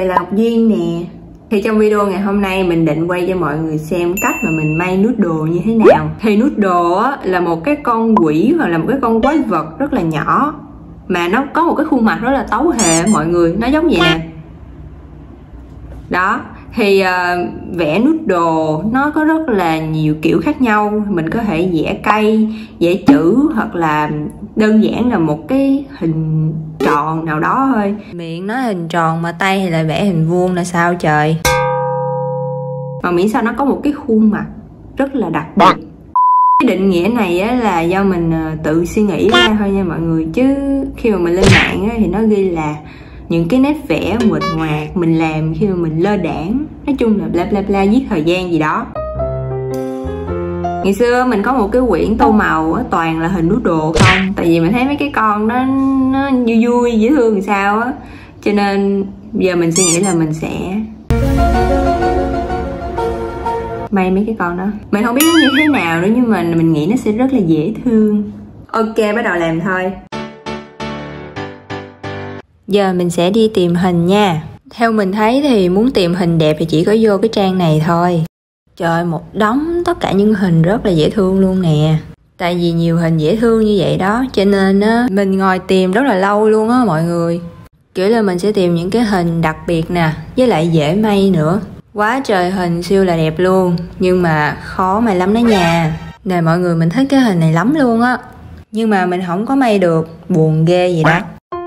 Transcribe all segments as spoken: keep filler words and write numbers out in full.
mình là Ngọc Duyên nè. Thì trong video ngày hôm nay mình định quay cho mọi người xem cách mà mình may noodle như thế nào. Thì noodle á, là một cái con quỷ hoặc là một cái con quái vật rất là nhỏ, mà nó có một cái khuôn mặt rất là tấu hề mọi người. Nó giống vậy nè. Đó, thì uh, vẽ noodle nó có rất là nhiều kiểu khác nhau. Mình có thể vẽ cây, vẽ chữ, hoặc là đơn giản là một cái hình tròn nào đó thôi. Miệng nó hình tròn mà tay thì lại vẽ hình vuông là sao trời. Mà miễn sao nó có một cái khuôn mặt rất là đặc biệt. Cái định nghĩa này á, là do mình tự suy nghĩ ra thôi nha mọi người. Chứ khi mà mình lên mạng á, thì nó ghi là những cái nét vẽ nguệch ngoạc mình làm khi mà mình lơ đãng, nói chung là bla bla bla, giết thời gian gì đó. Ngày xưa mình có một cái quyển tô màu á, toàn là hình noodle không. Tại vì mình thấy mấy cái con đó nó vui vui dễ thương làm sao á, cho nên giờ mình suy nghĩ là mình sẽ may mấy cái con đó. Mình không biết nó như thế nào nữa, nhưng mà mình nghĩ nó sẽ rất là dễ thương. Ok, bắt đầu làm thôi. Giờ mình sẽ đi tìm hình nha. Theo mình thấy thì muốn tìm hình đẹp thì chỉ có vô cái trang này thôi. Trời, một đống tất cả những hình rất là dễ thương luôn nè. Tại vì nhiều hình dễ thương như vậy đó, cho nên á mình ngồi tìm rất là lâu luôn á mọi người. Kiểu là mình sẽ tìm những cái hình đặc biệt nè, với lại dễ may nữa. Quá trời hình siêu là đẹp luôn, nhưng mà khó may lắm đó nha. Nè mọi người, mình thích cái hình này lắm luôn á, nhưng mà mình không có may được, buồn ghê vậy đó.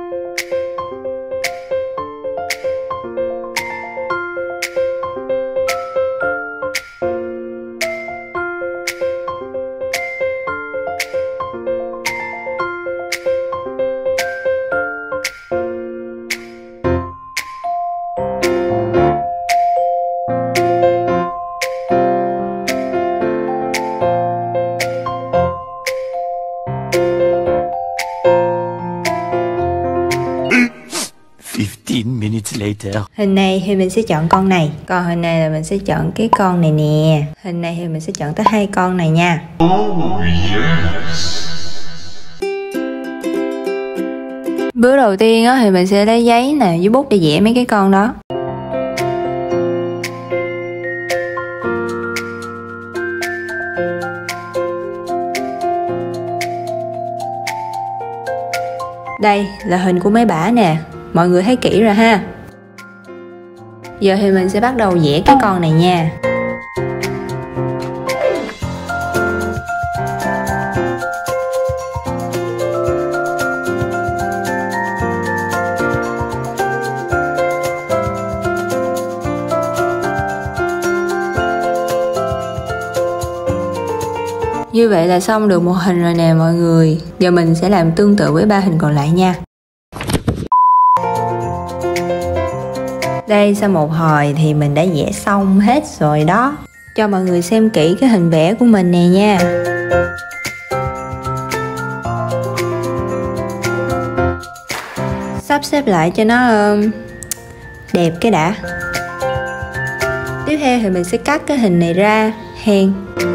fifteen minutes later. Hình này thì mình sẽ chọn con này, còn hình này là mình sẽ chọn cái con này nè. Hình này thì mình sẽ chọn tới hai con này nha. Oh, yes. Bước đầu tiên á, thì mình sẽ lấy giấy nè với bút để vẽ mấy cái con đó. Đây là hình của mấy bả nè, mọi người thấy kỹ rồi ha. Giờ thì mình sẽ bắt đầu vẽ cái con này nha. Như vậy là xong được một hình rồi nè mọi người. Giờ mình sẽ làm tương tự với ba hình còn lại nha. Đây, sau một hồi thì mình đã vẽ xong hết rồi đó. Cho mọi người xem kỹ cái hình vẽ của mình nè nha. Sắp xếp lại cho nó uh, đẹp cái đã. Tiếp theo thì mình sẽ cắt cái hình này ra hen.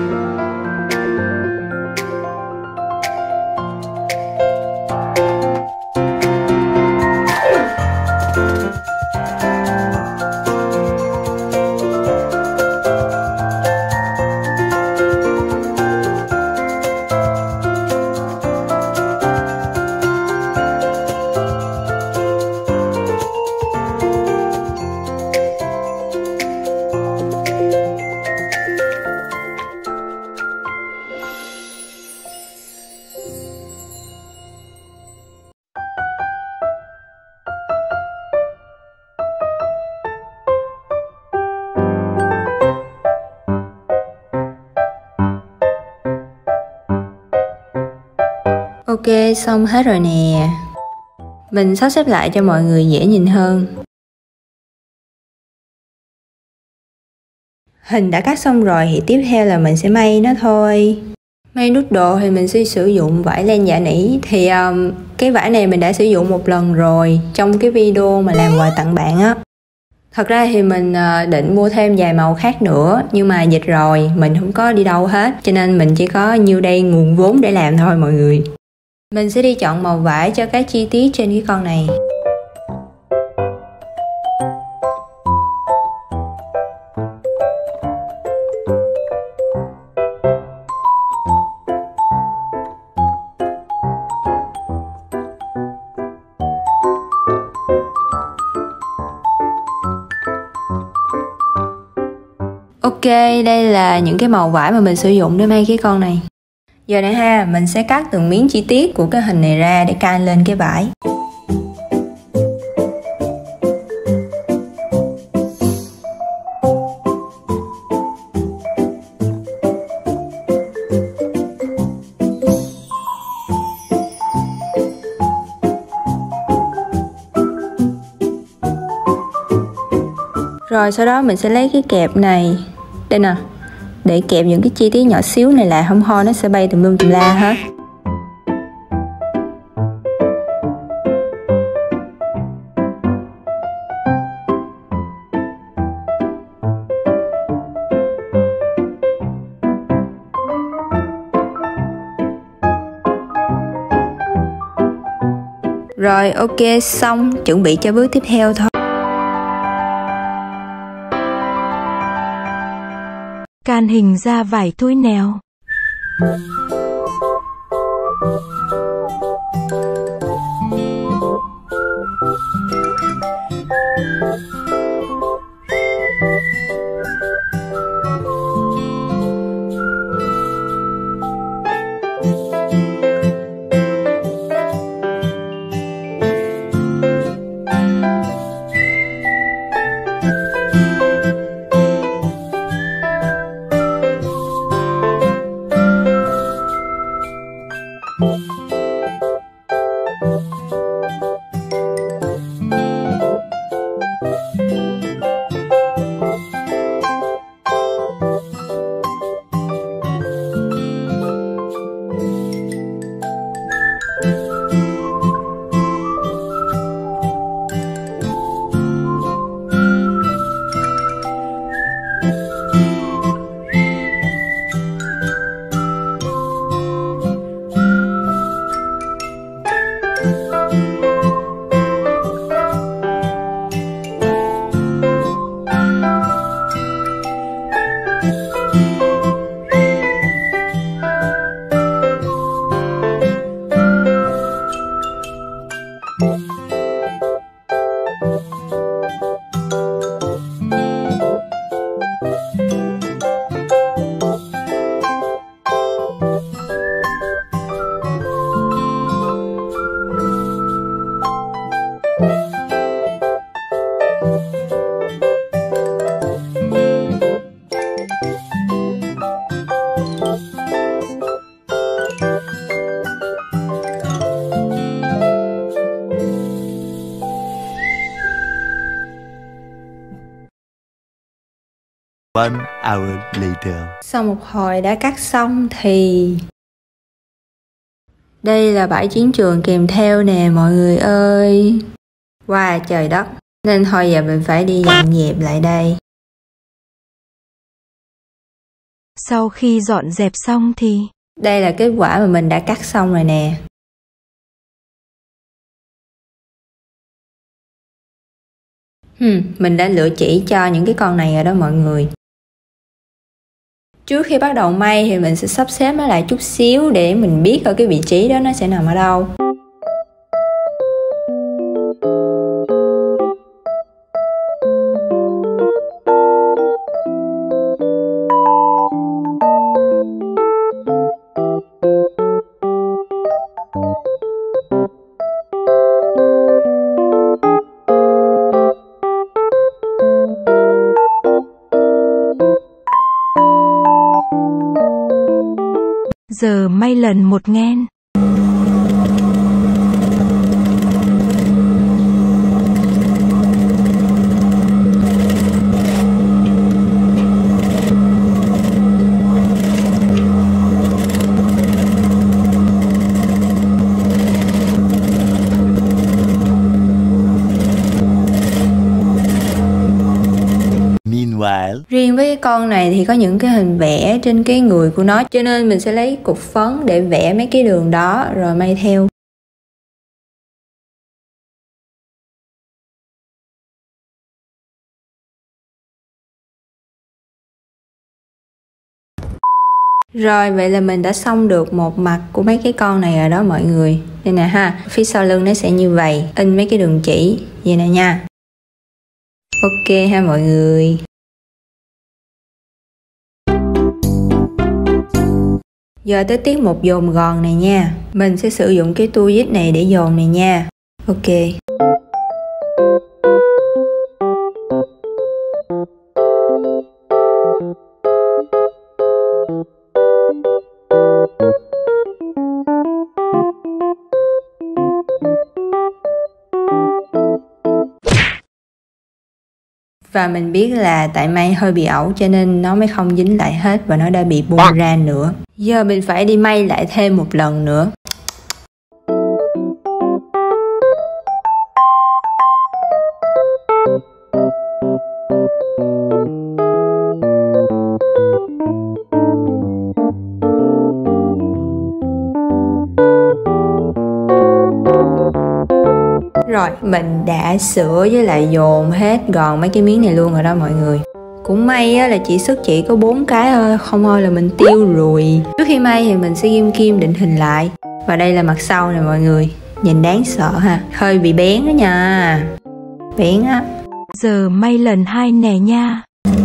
Ok, xong hết rồi nè. Mình sắp xếp lại cho mọi người dễ nhìn hơn. Hình đã cắt xong rồi thì tiếp theo là mình sẽ may nó thôi. May noodle thì mình sẽ sử dụng vải len dạ nỉ. Thì um, cái vải này mình đã sử dụng một lần rồi trong cái video mà làm quà tặng bạn á. Thật ra thì mình uh, định mua thêm vài màu khác nữa, nhưng mà dịch rồi, mình không có đi đâu hết, cho nên mình chỉ có nhiêu đây nguồn vốn để làm thôi mọi người. Mình sẽ đi chọn màu vải cho các chi tiết trên cái con này. Ok, đây là những cái màu vải mà mình sử dụng để may cái con này. Giờ này ha, mình sẽ cắt từng miếng chi tiết của cái hình này ra để cài lên cái vải. Rồi sau đó mình sẽ lấy cái kẹp này, đây nè, để kẹp những cái chi tiết nhỏ xíu này lại, không thôi nó sẽ bay tùm lum tùm la hết. Rồi ok, xong, chuẩn bị cho bước tiếp theo thôi. Can hình ra vải túi nèo. One hour later. Sau một hồi đã cắt xong thì đây là bãi chiến trường kèm theo nè mọi người ơi. Wow, trời đất. Nên thôi giờ mình phải đi dọn dẹp lại đây. Sau khi dọn dẹp xong thì đây là kết quả mà mình đã cắt xong rồi nè. Hmm, mình đã lựa chỉ cho những cái con này rồi đó mọi người. Trước khi bắt đầu may thì mình sẽ sắp xếp nó lại chút xíu để mình biết ở cái vị trí đó nó sẽ nằm ở đâu. Giờ may lần một nghen. Meanwhile, riêng với cái con này thì có những cái hình vẽ trên cái người của nó, cho nên mình sẽ lấy cục phấn để vẽ mấy cái đường đó rồi may theo. Rồi vậy là mình đã xong được một mặt của mấy cái con này rồi đó mọi người. Đây nè ha, phía sau lưng nó sẽ như vậy, in mấy cái đường chỉ vậy nè nha. Ok ha mọi người. Giờ tới tiết mục dồn gòn này nha. Mình sẽ sử dụng cái tua vít này để dồn này nha. Ok. Và mình biết là tại may hơi bị ẩu cho nên nó mới không dính lại hết và nó đã bị bung ra nữa. Giờ mình phải đi may lại thêm một lần nữa. Rồi, mình đã sửa với lại dồn hết gòn mấy cái miếng này luôn rồi đó mọi người. Cũng may á, là chỉ sức chỉ có bốn cái thôi, không thôi là mình tiêu rồi. Trước khi may thì mình sẽ ghim kim định hình lại. Và đây là mặt sau nè mọi người. Nhìn đáng sợ ha, hơi bị bén đó nha. Bén á. Giờ may lần hai nè nha.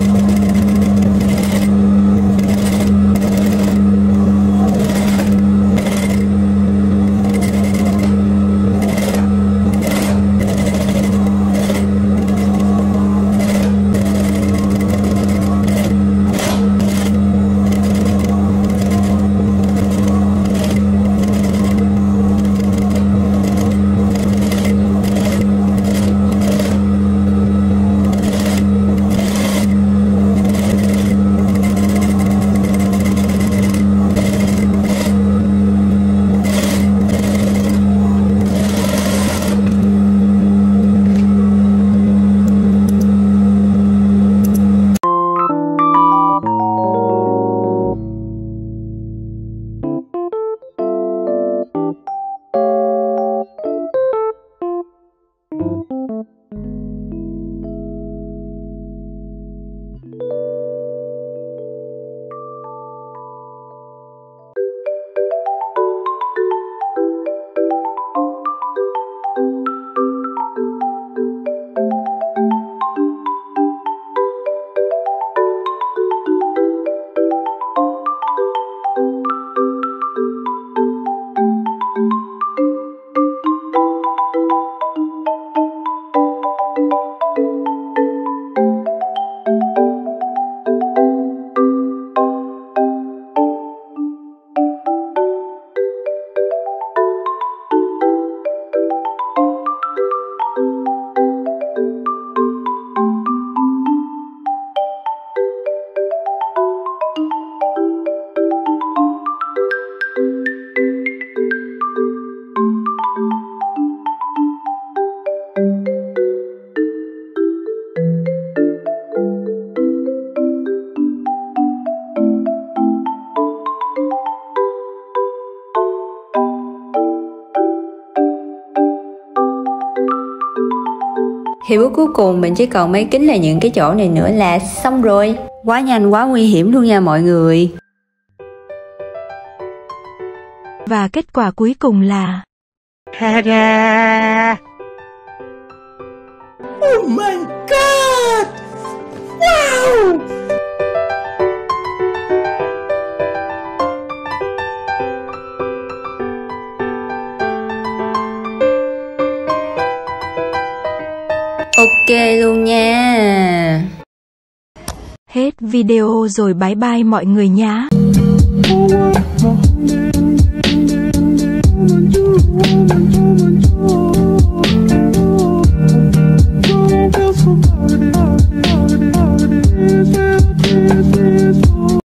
Thì bước cuối cùng mình chỉ còn mấy kính là những cái chỗ này nữa là xong rồi. Quá nhanh quá nguy hiểm luôn nha mọi người. Và kết quả cuối cùng là Ta-da! Oh my god! Wow! Ok luôn nha. hết video rồi, bye bye mọi người nhá.